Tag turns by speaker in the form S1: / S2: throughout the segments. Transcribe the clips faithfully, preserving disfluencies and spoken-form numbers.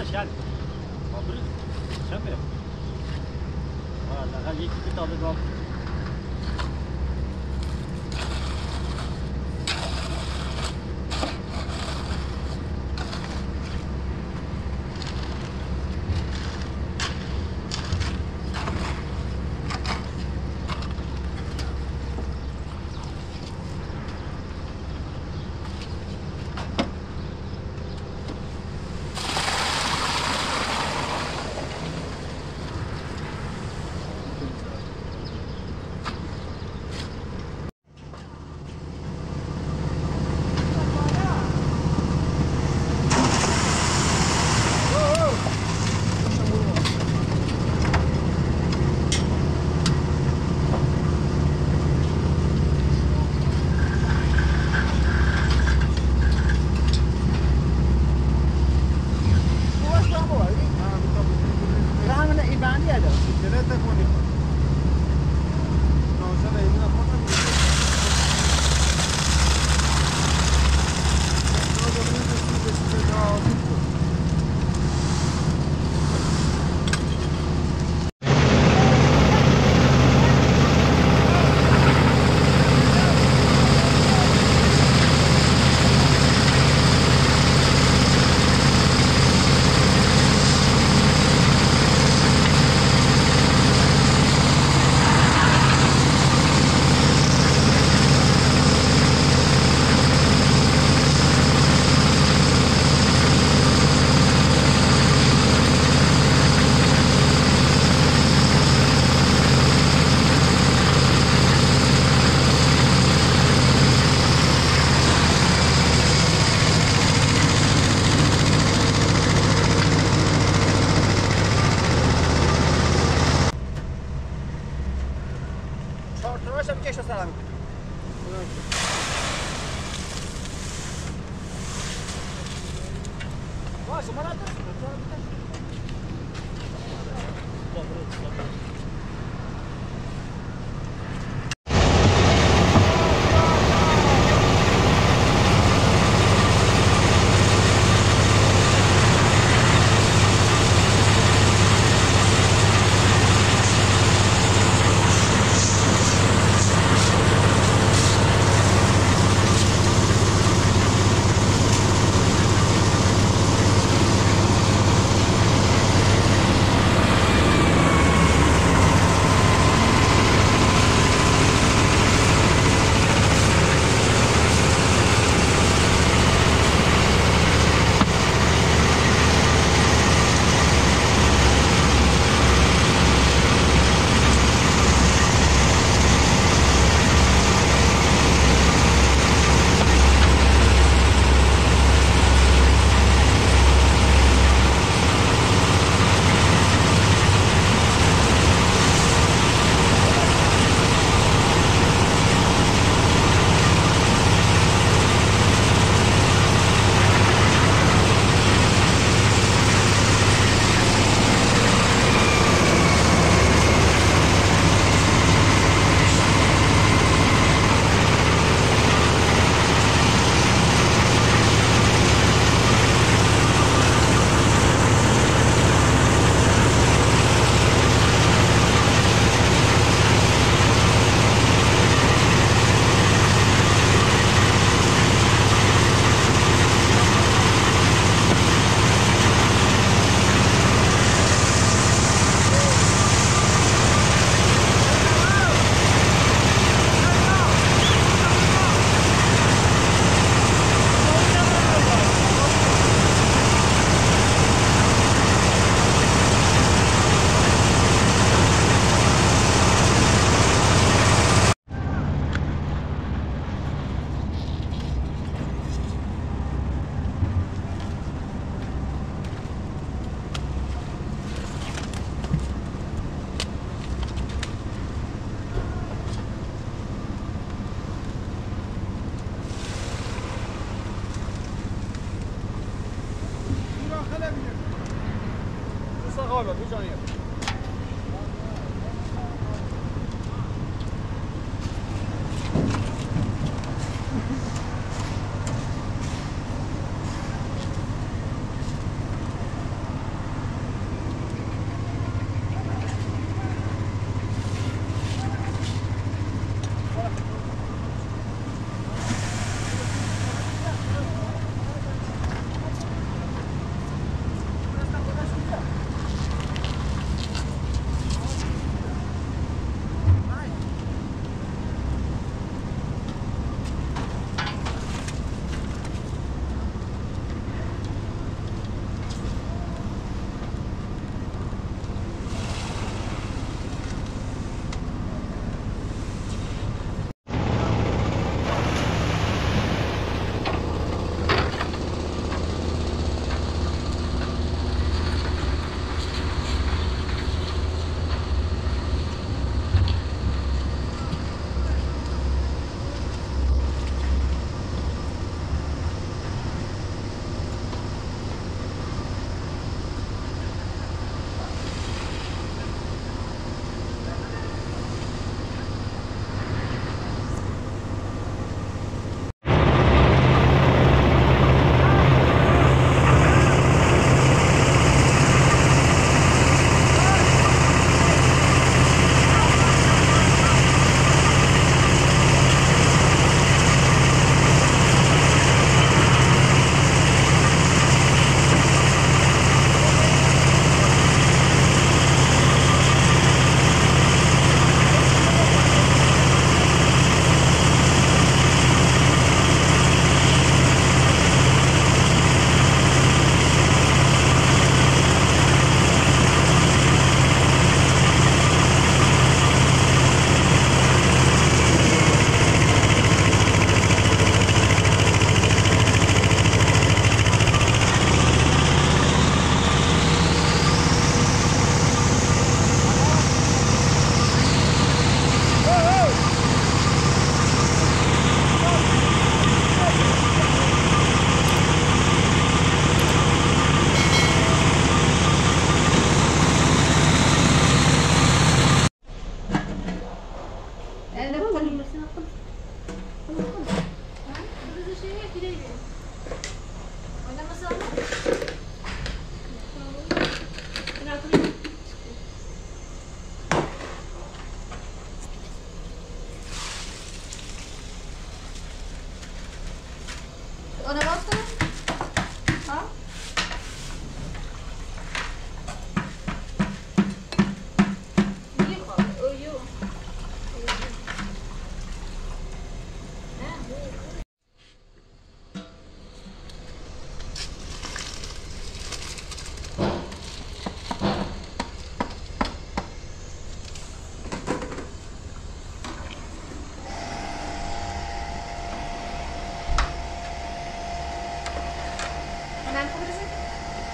S1: شد آبرو شبه والا یکی کتاب گام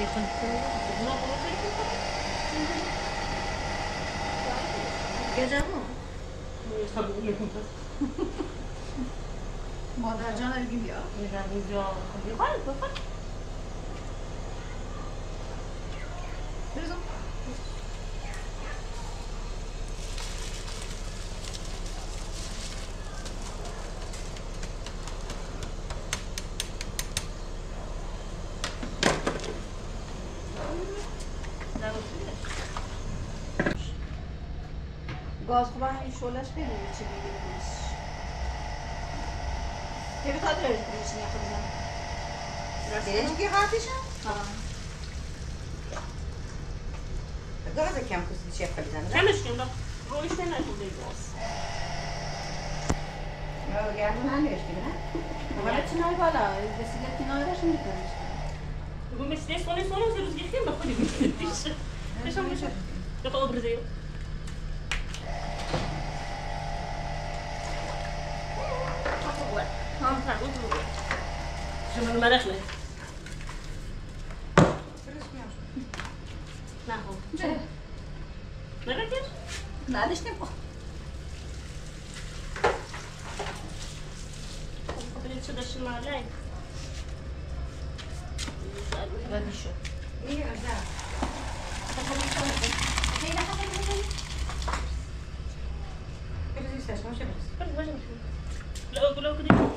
S2: گجه مادر جان رو بگیم بیا
S3: میرم اینجا بخواه بخواه
S2: بریزم گاز خوبه همین شولش خیلی چی بگیر بوش یه بخواد رایش بوش نیخ بزن
S4: برنج کی خواهدشم؟
S2: ها
S4: گاز کم کسی چی خواهد بزنم؟
S3: کمش کن رویش نکن بیگاز
S4: یا گرم من نوشتی نه؟
S2: حالا چی نای بالا بسیار که نای راشم میکنیش
S3: بگو مثل سونه سونه سه روز گیخیم بخونی میکنیش بشم بشم بخواه ابرزه هم فرقود رو شو من مرخ نه نه هم
S2: چه؟
S3: مرخش؟
S2: نداشت نپا
S3: خب چه داشتی مالای
S2: ردی شد
S4: این از ده
S2: خیلی خیلی خیلی
S4: بریز ایستش باشه بریز
S3: بس باشه لا اقول لك دي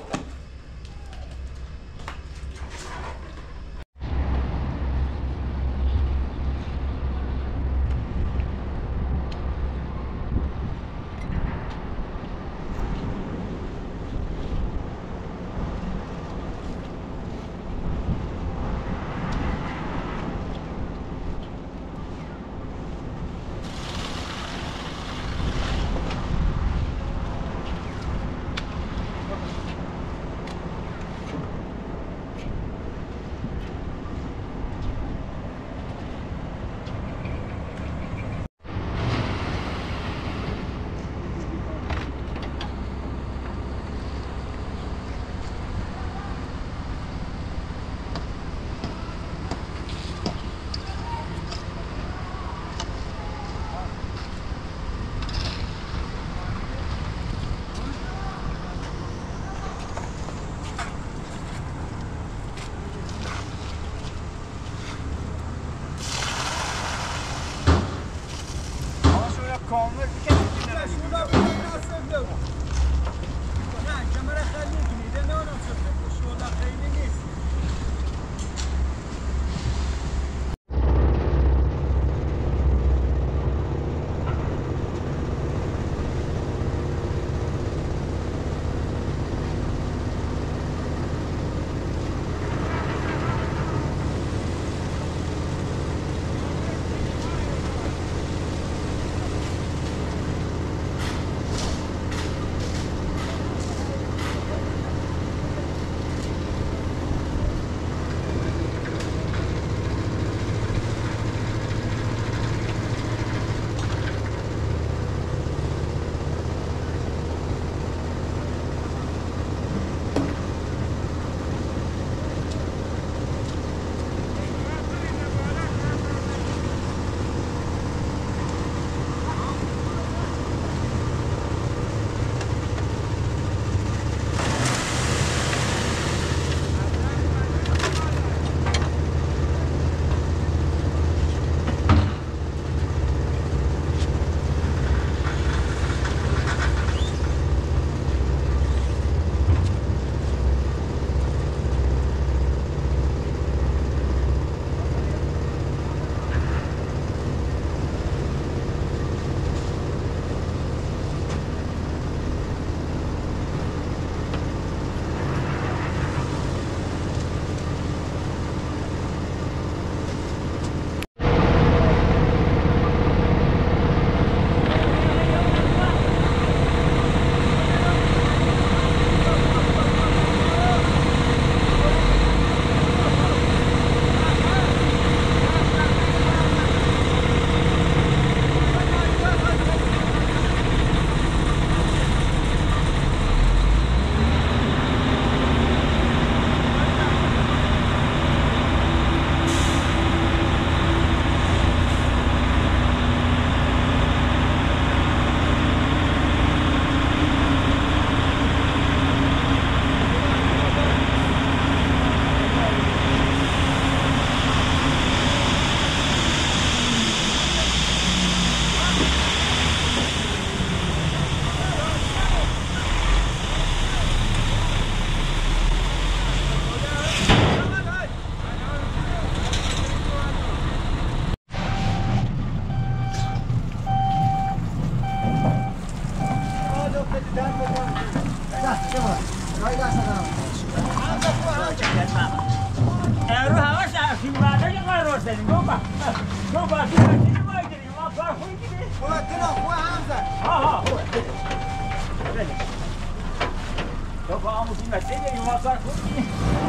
S5: رو هواش افشین بعدا که قرار داریم بابا بابا تو بچه نمایی داریم ما کار خوبی دیگه
S6: خواه تنا خواه همزه
S5: ها ها خوبه بله بابا آموزی مسیح داریم ما کار خوبی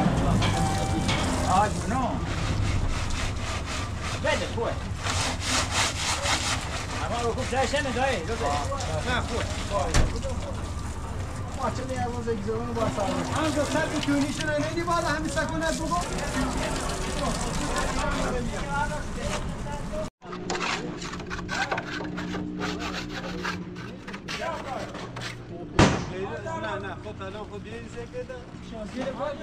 S5: آه جونو بله خوبه اما رو خوب چای شنه دایی
S6: نه خواه ما چه نیاز اگزارون با سر همزه سر بکنی شنه نیدی باید همی سکونت بگو نه نه خود الان خود بیایی زکه ده شانسیه باید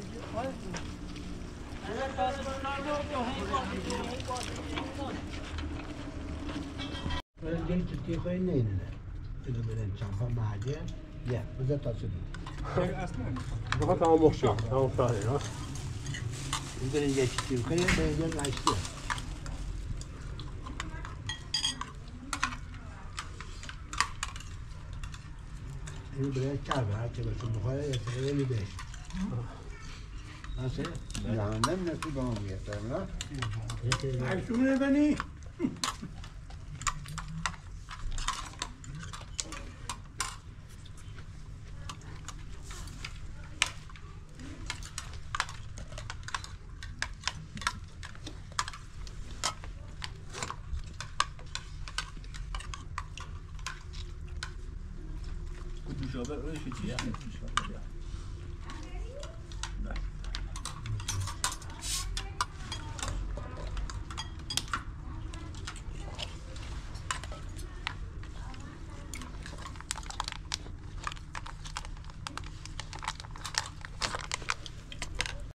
S7: برای دیگه ترکیه خواهی نیدونه اینو برن چمپا محجه یه بذار تا سودی
S8: بخواه تمام مخشیم تمام شاهده ها
S7: این برن یه چیزی خواهی به اینجا نشتیه اینو برای کرده هر که بسون بخواه یه سره میدهش نسه؟
S6: جهنم نسی با هم گفتم نه؟
S7: عیشونه بنی؟
S1: مشابه روی چیه